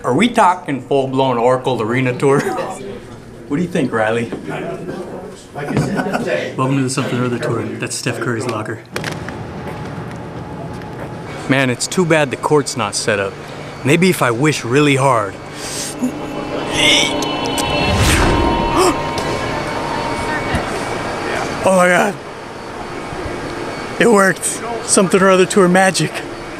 Are we talking full-blown Oracle Arena tour? What do you think, Riley? Welcome to the Something or Other tour. That's Steph Curry's locker. Man, it's too bad the court's not set up. Maybe if I wish really hard. Oh my God. It worked. Something or Other tour magic.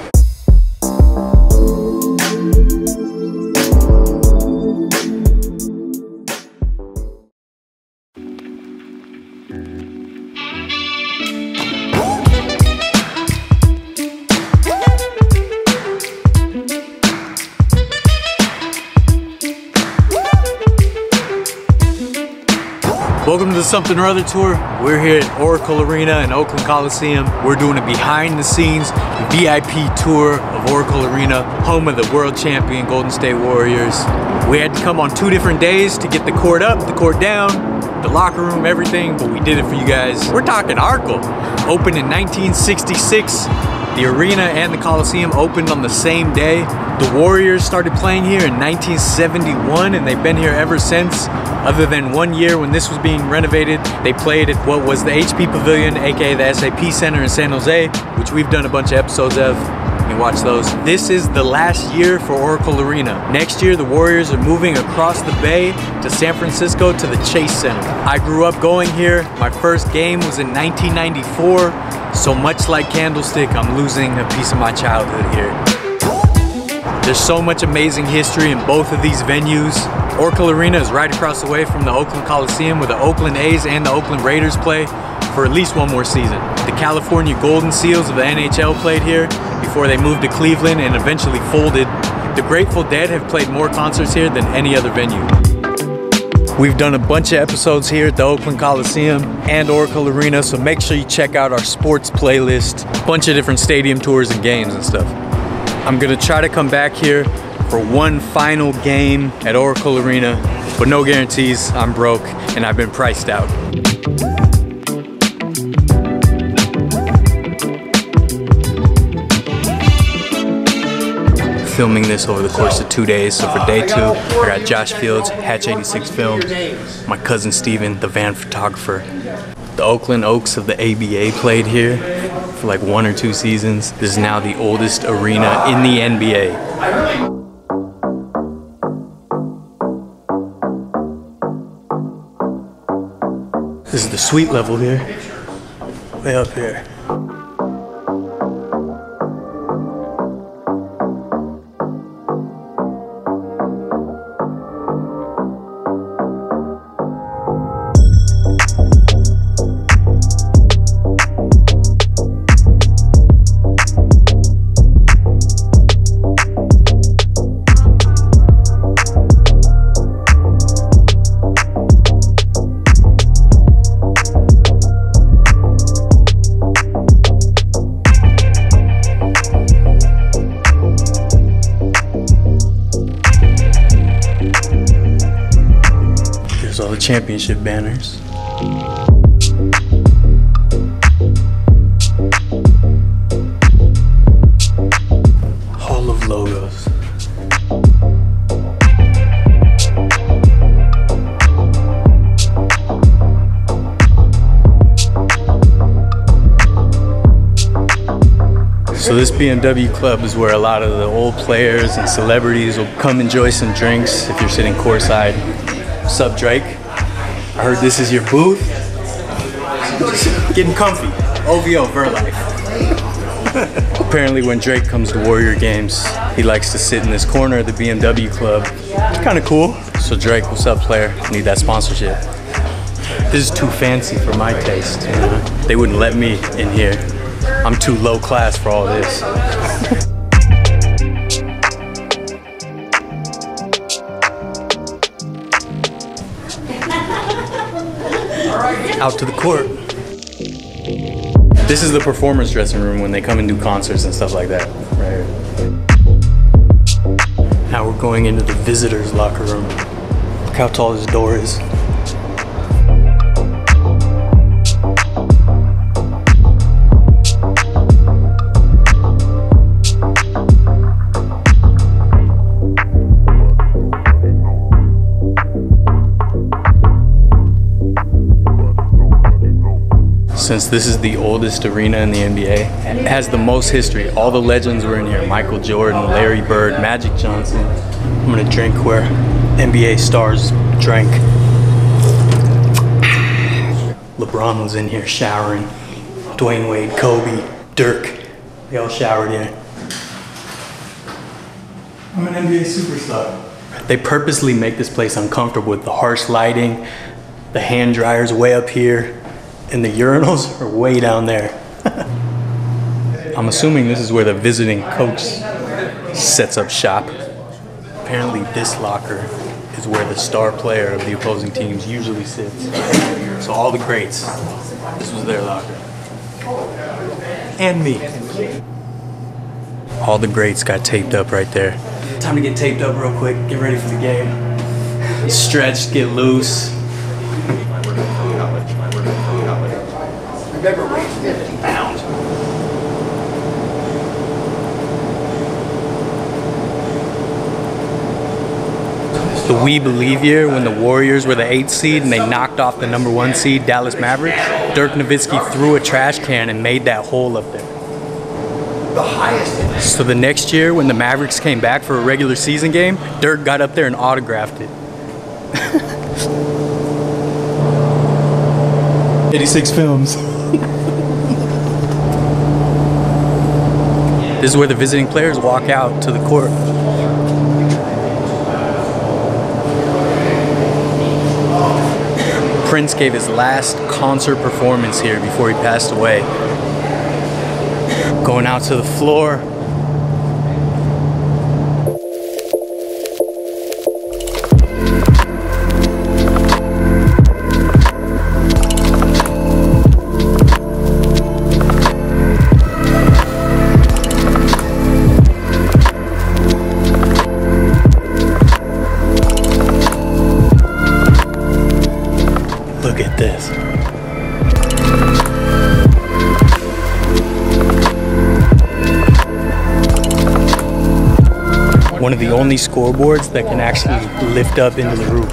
Welcome to the Something or Other tour. We're here at Roaracle Arena in Oakland Coliseum. We're doing a behind the scenes VIP tour of Roaracle Arena, home of the world champion Golden State Warriors. We had to come on 2 different days to get the court up, the court down, the locker room, everything, but we did it for you guys. We're talking Oracle. Opened in 1966. The arena and the Coliseum opened on the same day. The Warriors started playing here in 1971 and they've been here ever since. Other than 1 year when this was being renovated, they played at what was the HP Pavilion, aka the SAP Center in San Jose, which we've done a bunch of episodes of. You can watch those. This is the last year for Roaracle Arena. Next year, the Warriors are moving across the bay to San Francisco to the Chase Center. I grew up going here. My first game was in 1994. So much like Candlestick, I'm losing a piece of my childhood here. There's so much amazing history in both of these venues. Roaracle Arena is right across the way from the Oakland Coliseum, where the Oakland A's and the Oakland Raiders play for at least 1 more season. The California Golden Seals of the NHL played here before they moved to Cleveland and eventually folded. The Grateful Dead have played more concerts here than any other venue. We've done a bunch of episodes here at the Oakland Coliseum and Roaracle Arena, so make sure you check out our sports playlist. A bunch of different stadium tours and games and stuff. I'm gonna try to come back here for 1 final game at Roaracle Arena, but no guarantees. I'm broke and I've been priced out. Filming this over the course of 2 days. So for day 2, I got Josh Fields, Hatch 86 Films, my cousin Steven, the van photographer. The Oakland Oaks of the ABA played here for like 1 or 2 seasons. This is now the oldest arena in the NBA. This is the suite level here, way up here. All the championship banners. Hall of logos. So this BMW club is where a lot of the old players and celebrities will come enjoy some drinks if you're sitting courtside. What's up, Drake? I heard this is your booth. Getting comfy. OVO, Verlife. Apparently when Drake comes to Warrior games, he likes to sit in this corner of the BMW club. It's kind of cool. So Drake, what's up, player? Need that sponsorship. This is too fancy for my taste. You know? They wouldn't let me in here. I'm too low class for all this. Out to the court. This is the performers dressing room when they come and do concerts and stuff like that. Right here. Now we're going into the visitors locker room. Look how tall this door is. Since this is the oldest arena in the NBA, it has the most history. All the legends were in here. Michael Jordan, Larry Bird, Magic Johnson. I'm gonna drink where NBA stars drank. LeBron was in here showering. Dwayne Wade, Kobe, Dirk, they all showered here. I'm an NBA superstar. They purposely make this place uncomfortable with the harsh lighting, the hand dryers way up here, and the urinals are way down there. I'm assuming this is where the visiting coach sets up shop. Apparently this locker is where the star player of the opposing teams usually sits. So all the greats, this was their locker. And me. All the greats got taped up right there. Time to get taped up real quick, get ready for the game. Stretch, get loose. Remember, weighs 50 pounds. The We Believe year when the Warriors were the 8th seed and they knocked off the #1 seed Dallas Mavericks, Dirk Nowitzki threw a trash can and made that hole up there. The highest. So the next year when the Mavericks came back for a regular season game, Dirk got up there and autographed it. 86 films. This is where the visiting players walk out to the court. Prince gave his last concert performance here before he passed away. Going out to the floor. Look at this. One of the only scoreboards that can actually lift up into the roof.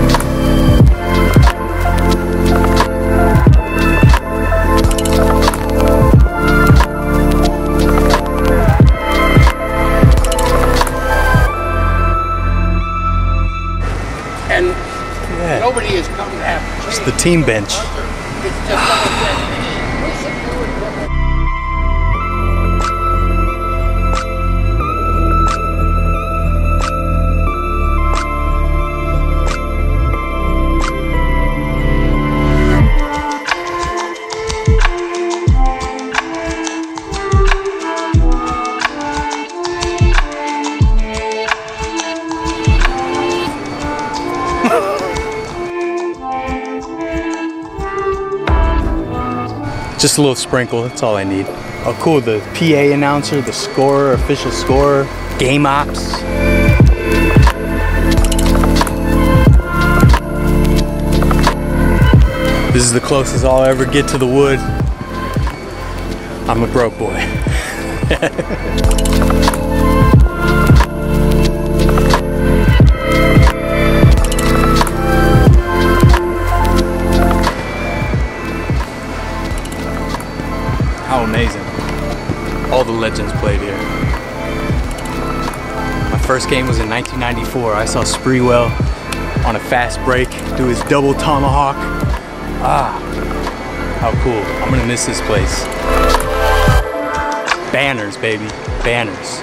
And nobody is coming after. It's the team bench. It's just Just a little sprinkle, that's all I need. Oh cool, the PA announcer, the scorer, official scorer, game ops. This is the closest I'll ever get to the wood. I'm a broke boy. How amazing. All the legends played here. My first game was in 1994. I saw Sprewell on a fast break do his double tomahawk. Ah, how cool. I'm gonna miss this place. Banners, baby, banners.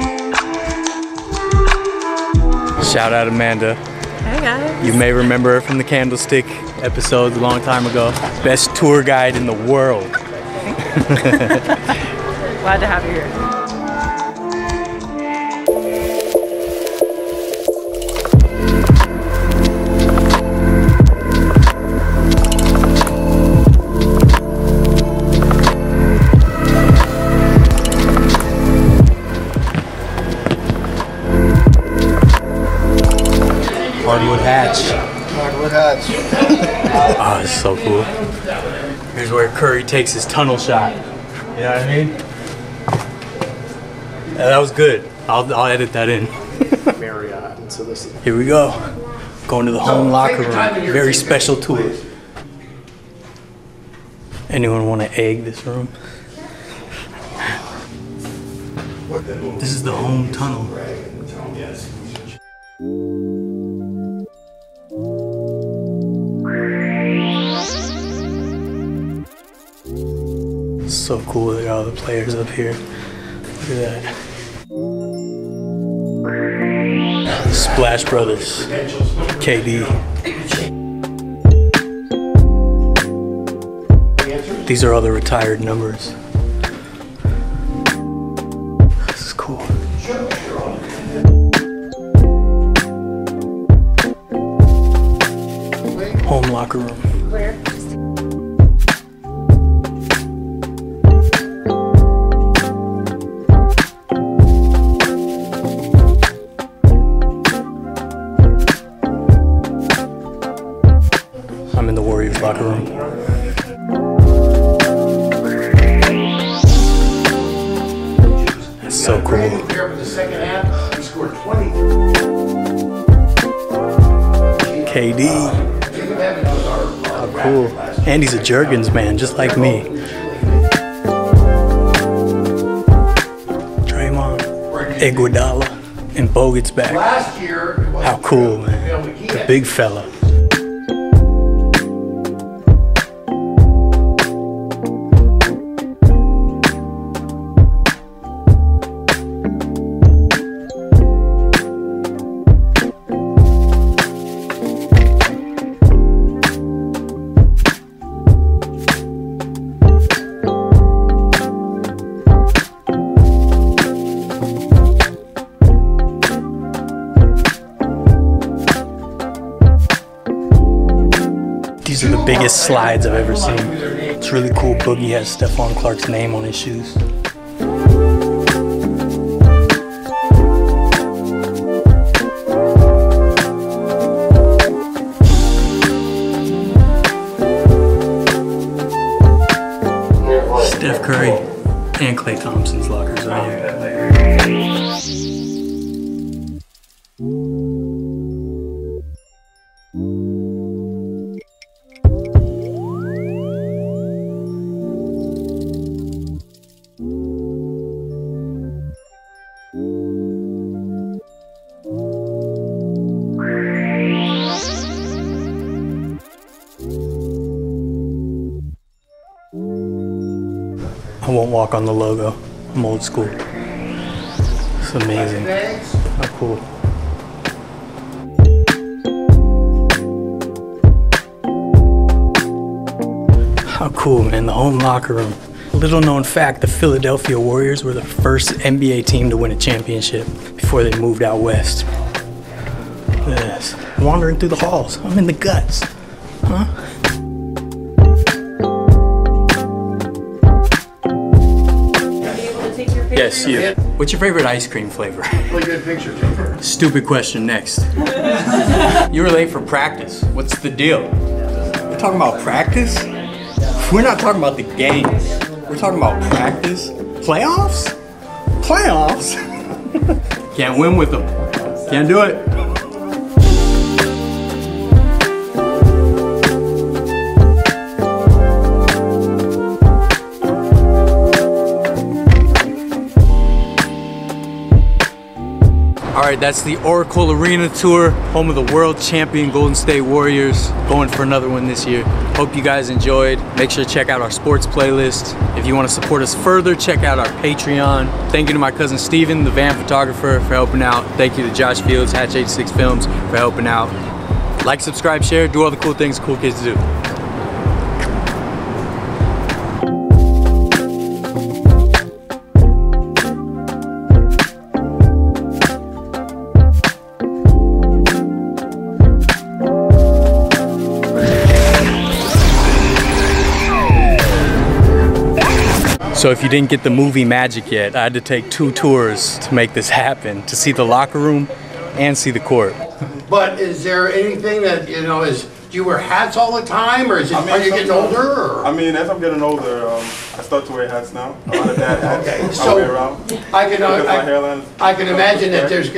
Shout out Amanda. Hey guys. You may remember her from the Candlestick episodes a long time ago. Best tour guide in the world. Glad to have you here. Hardwood hatch. hardwood hatch. Oh, this is so cool. Here's where Curry takes his tunnel shot. You know what I mean? Yeah, that was good. I'll edit that in. Marriott. So this is Here we go. Going to the home locker room. Very special tour. Anyone want to egg this room? This is the home tunnel. So cool that all the players up here. Look at that. Splash Brothers. KD. These are all the retired numbers. This is cool. Home locker room. Where? I'm in the Warriors locker room. That's so cool. There for the second half, he scored 20. KD. How cool. And he's a Jergens man, just like me. Draymond, Iguodala, and Bogut's back. Last year, How cool, man. The big fella. These are the biggest slides I've ever seen. It's really cool. Boogie has Stephon Clark's name on his shoes. Steph Curry and Klay Thompson's lockers right here. I won't walk on the logo. I'm old school. It's amazing. How cool. How cool, man. The home locker room. Little known fact, the Philadelphia Warriors were the first NBA team to win a championship before they moved out west. Look at this. Wandering through the halls. I'm in the guts. Huh? Yes, you. What's your favorite ice cream flavor? Really good picture, Jim. Stupid question, next. You were late for practice. What's the deal? We're talking about practice? We're not talking about the games. We're talking about practice. Playoffs? Playoffs? Can't win with them. Can't do it. Alright, that's the Oracle Arena tour, home of the world champion Golden State Warriors, going for another one this year. Hope you guys enjoyed. Make sure to check out our sports playlist. If you want to support us further, check out our Patreon. Thank you to my cousin Steven, the van photographer, for helping out. Thank you to Josh Fields, Hatch 86 Films, for helping out. Like, subscribe, share, do all the cool things cool kids do. So if you didn't get the movie magic yet, I had to take 2 tours to make this happen, to see the locker room and see the court. But is there anything that, you know, do you wear hats all the time, or is it, are you getting older? Or? I mean, as I'm getting older, I start to wear hats now. A lot of dad hats. Okay, I so wear around. I can imagine that there's